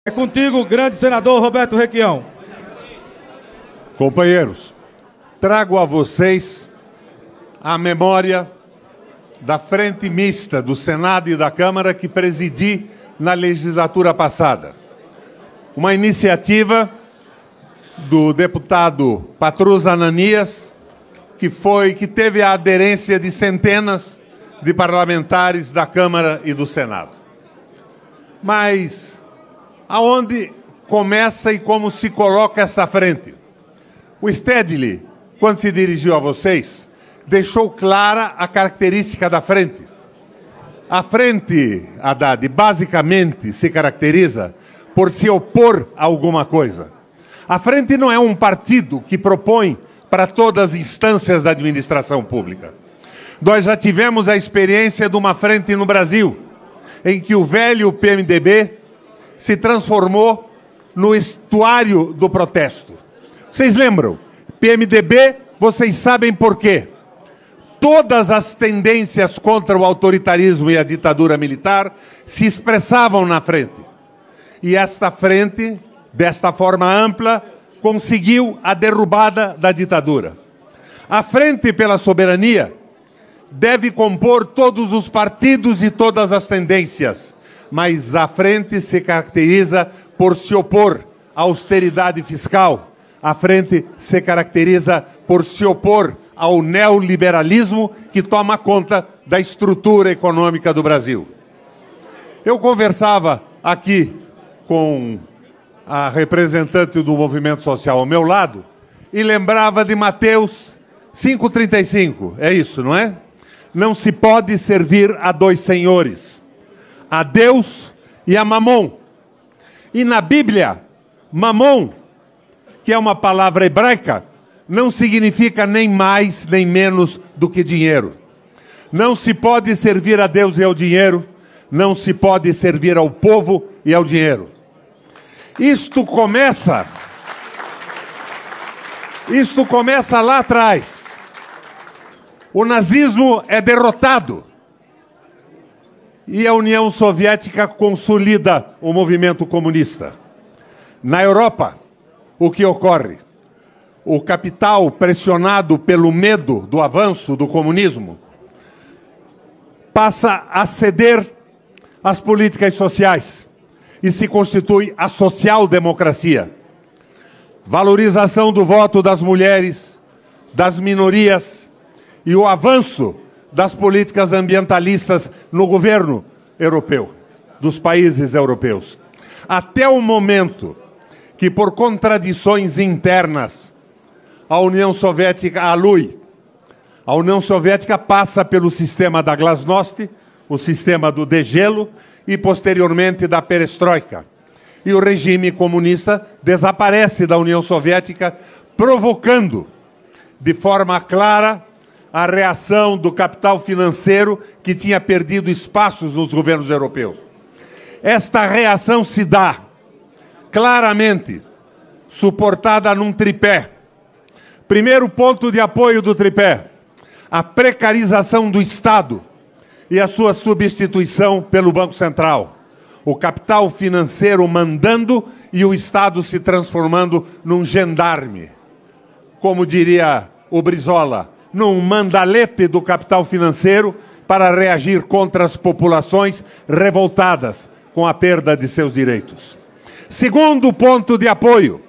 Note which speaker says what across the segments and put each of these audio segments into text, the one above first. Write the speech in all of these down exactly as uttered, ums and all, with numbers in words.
Speaker 1: É contigo, grande senador Roberto Requião.
Speaker 2: Companheiros, trago a vocês a memória da Frente Mista do Senado e da Câmara que presidi na legislatura passada. Uma iniciativa do deputado Patrus Ananias, que foi, que teve a aderência de centenas de parlamentares da Câmara e do Senado. Mas aonde começa e como se coloca essa frente? O Stedley, quando se dirigiu a vocês, deixou clara a característica da frente. A frente, Haddad, basicamente se caracteriza por se opor a alguma coisa. A frente não é um partido que propõe para todas as instâncias da administração pública. Nós já tivemos a experiência de uma frente no Brasil, em que o velho P M D B se transformou no estuário do protesto. Vocês lembram? P M D B, vocês sabem por quê? Todas as tendências contra o autoritarismo e a ditadura militar se expressavam na frente. E esta frente, desta forma ampla, conseguiu a derrubada da ditadura. A Frente pela Soberania deve compor todos os partidos e todas as tendências, mas a frente se caracteriza por se opor à austeridade fiscal. A frente se caracteriza por se opor ao neoliberalismo que toma conta da estrutura econômica do Brasil. Eu conversava aqui com a representante do movimento social ao meu lado e lembrava de Mateus cinco, trinta e cinco. É isso, não é? Não se pode servir a dois senhores, a Deus e a Mamon. E na Bíblia, Mamon, que é uma palavra hebraica, não significa nem mais nem menos do que dinheiro. Não se pode servir a Deus e ao dinheiro, não se pode servir ao povo e ao dinheiro. Isto começa, isto começa lá atrás. O nazismo é derrotado e a União Soviética consolida o movimento comunista. Na Europa, o que ocorre? O capital, pressionado pelo medo do avanço do comunismo, passa a ceder às políticas sociais e se constitui a social-democracia. Valorização do voto das mulheres, das minorias e o avanço das políticas ambientalistas no governo europeu, dos países europeus. Até o momento que, por contradições internas, a União Soviética alui. A União Soviética passa pelo sistema da glasnost, o sistema do degelo, e posteriormente da perestroika. E o regime comunista desaparece da União Soviética, provocando de forma clara a reação do capital financeiro que tinha perdido espaços nos governos europeus. Esta reação se dá claramente suportada num tripé. Primeiro ponto de apoio do tripé, a precarização do Estado e a sua substituição pelo Banco Central. O capital financeiro mandando e o Estado se transformando num gendarme. Como diria o Brizola, num mandalete do capital financeiro para reagir contra as populações revoltadas com a perda de seus direitos. Segundo ponto de apoio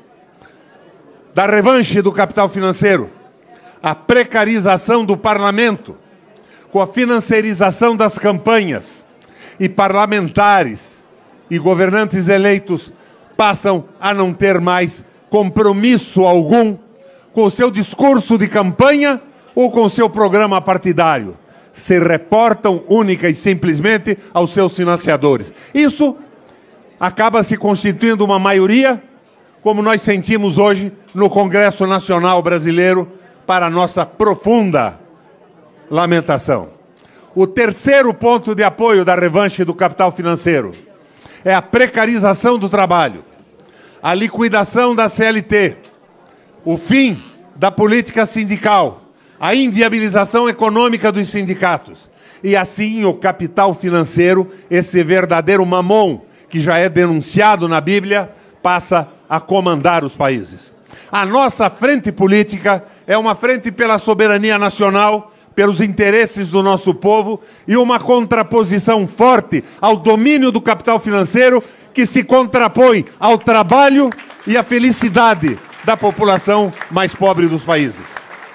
Speaker 2: da revanche do capital financeiro, a precarização do parlamento, com a financiarização das campanhas, e parlamentares e governantes eleitos passam a não ter mais compromisso algum com o seu discurso de campanha ou com o seu programa partidário. Se reportam única e simplesmente aos seus financiadores. Isso acaba se constituindo uma maioria, como nós sentimos hoje no Congresso Nacional Brasileiro, para a nossa profunda lamentação. O terceiro ponto de apoio da revanche do capital financeiro é a precarização do trabalho, a liquidação da C L T, o fim da política sindical, a inviabilização econômica dos sindicatos. E assim o capital financeiro, esse verdadeiro mamon, que já é denunciado na Bíblia, passa a comandar os países. A nossa frente política é uma frente pela soberania nacional, pelos interesses do nosso povo e uma contraposição forte ao domínio do capital financeiro que se contrapõe ao trabalho e à felicidade da população mais pobre dos países.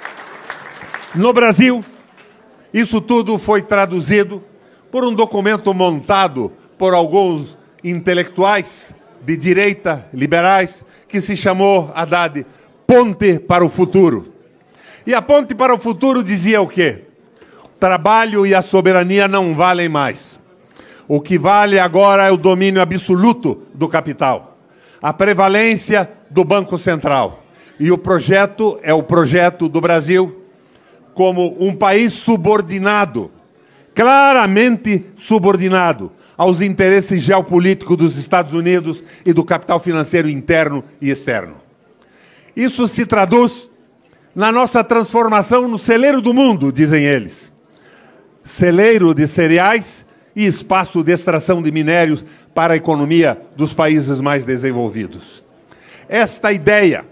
Speaker 2: No Brasil, isso tudo foi traduzido por um documento montado por alguns intelectuais de direita, liberais, que se chamou, Haddad, Ponte para o Futuro. E a Ponte para o Futuro dizia o quê? O trabalho e a soberania não valem mais. O que vale agora é o domínio absoluto do capital, a prevalência do Banco Central. E o projeto é o projeto do Brasil como um país subordinado, claramente subordinado aos interesses geopolíticos dos Estados Unidos e do capital financeiro interno e externo. Isso se traduz na nossa transformação no celeiro do mundo, dizem eles. Celeiro de cereais e espaço de extração de minérios para a economia dos países mais desenvolvidos. Esta ideia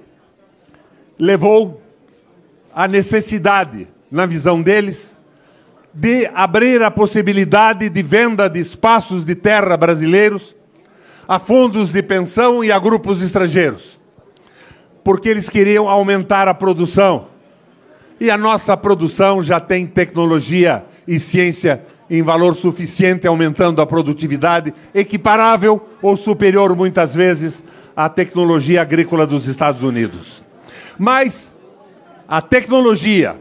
Speaker 2: levou à necessidade, na visão deles, de abrir a possibilidade de venda de espaços de terra brasileiros a fundos de pensão e a grupos estrangeiros, porque eles queriam aumentar a produção. E a nossa produção já tem tecnologia e ciência em valor suficiente, aumentando a produtividade, equiparável ou superior, muitas vezes, à tecnologia agrícola dos Estados Unidos. Mas a tecnologia,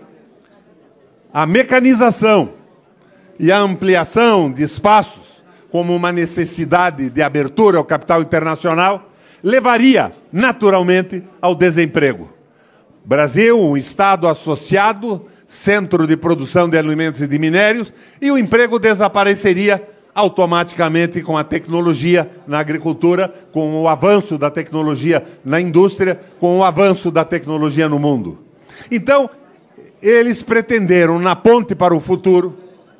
Speaker 2: a mecanização e a ampliação de espaços, como uma necessidade de abertura ao capital internacional, levaria, naturalmente, ao desemprego. Brasil, um Estado associado, centro de produção de alimentos e de minérios, e o emprego desapareceria automaticamente com a tecnologia na agricultura, com o avanço da tecnologia na indústria, com o avanço da tecnologia no mundo. Então, eles pretenderam, na Ponte para o Futuro,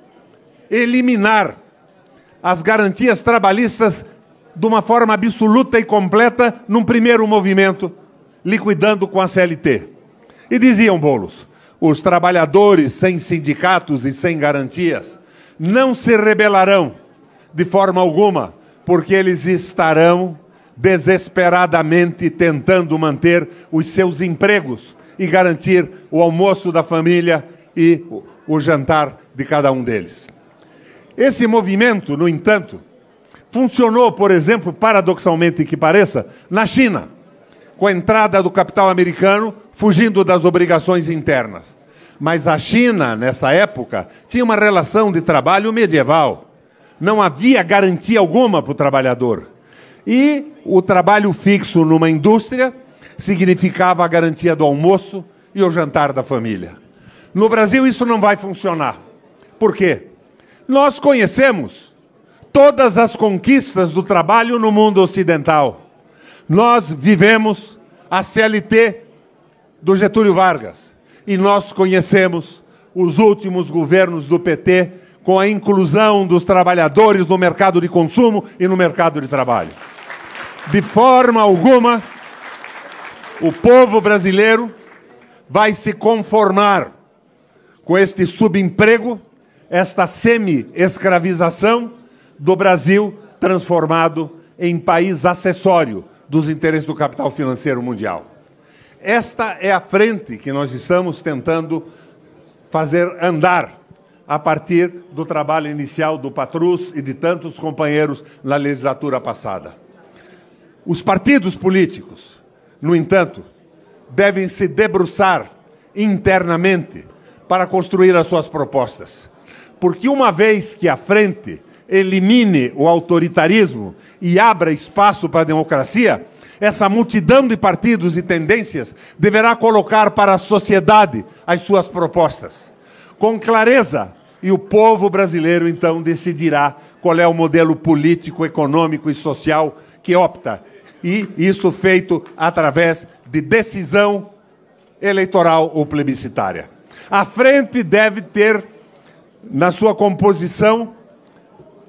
Speaker 2: eliminar as garantias trabalhistas de uma forma absoluta e completa num primeiro movimento, liquidando com a C L T. E diziam, Boulos, os trabalhadores sem sindicatos e sem garantias não se rebelarão de forma alguma, porque eles estarão desesperadamente tentando manter os seus empregos e garantir o almoço da família e o jantar de cada um deles. Esse movimento, no entanto, funcionou, por exemplo, paradoxalmente que pareça, na China, com a entrada do capital americano, fugindo das obrigações internas. Mas a China, nessa época, tinha uma relação de trabalho medieval. Não havia garantia alguma para o trabalhador. E o trabalho fixo numa indústria significava a garantia do almoço e o jantar da família. No Brasil isso não vai funcionar. Por quê? Nós conhecemos todas as conquistas do trabalho no mundo ocidental. Nós vivemos a C L T do Getúlio Vargas e nós conhecemos os últimos governos do P T com a inclusão dos trabalhadores no mercado de consumo e no mercado de trabalho. De forma alguma, o povo brasileiro vai se conformar com este subemprego, esta semi-escravização do Brasil transformado em país acessório dos interesses do capital financeiro mundial. Esta é a frente que nós estamos tentando fazer andar a partir do trabalho inicial do Patrus e de tantos companheiros na legislatura passada. Os partidos políticos, no entanto, devem se debruçar internamente para construir as suas propostas. Porque uma vez que a frente elimine o autoritarismo e abra espaço para a democracia, essa multidão de partidos e tendências deverá colocar para a sociedade as suas propostas, com clareza, e o povo brasileiro, então, decidirá qual é o modelo político, econômico e social que opta, e isso feito através de decisão eleitoral ou plebiscitária. A frente deve ter, na sua composição,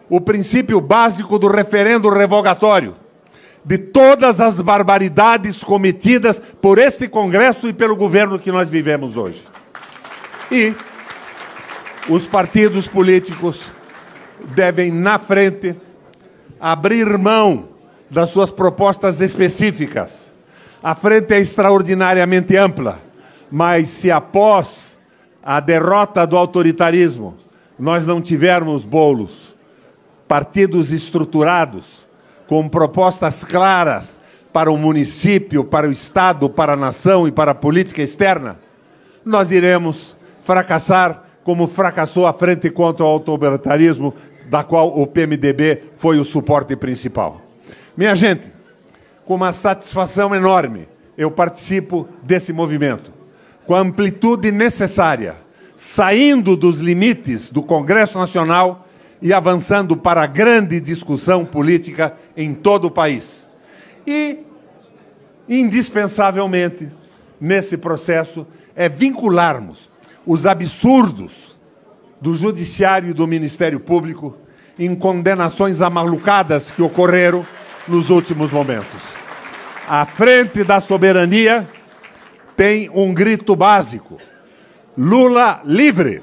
Speaker 2: o princípio básico do referendo revogatório, de todas as barbaridades cometidas por este Congresso e pelo governo que nós vivemos hoje. E os partidos políticos devem, na frente, abrir mão das suas propostas específicas. A frente é extraordinariamente ampla, mas se após a derrota do autoritarismo nós não tivermos bolos, partidos estruturados, com propostas claras para o município, para o Estado, para a nação e para a política externa, nós iremos fracassar como fracassou a Frente contra o Autoritarismo, da qual o P M D B foi o suporte principal. Minha gente, com uma satisfação enorme, eu participo desse movimento, com a amplitude necessária, saindo dos limites do Congresso Nacional e avançando para a grande discussão política em todo o país. E, indispensavelmente, nesse processo, é vincularmos os absurdos do Judiciário e do Ministério Público em condenações amalucadas que ocorreram nos últimos momentos. A Frente da Soberania tem um grito básico: Lula livre!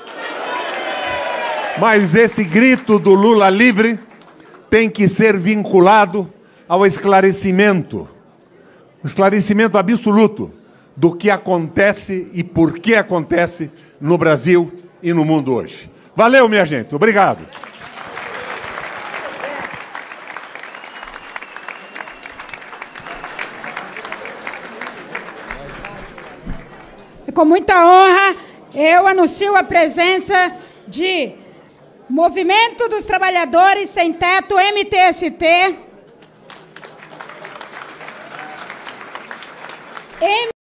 Speaker 2: Mas esse grito do Lula livre tem que ser vinculado ao esclarecimento, esclarecimento absoluto do que acontece e por que acontece no Brasil e no mundo hoje. Valeu, minha gente. Obrigado.
Speaker 3: Com muita honra, eu anuncio a presença de Movimento dos Trabalhadores Sem Teto, M T S T,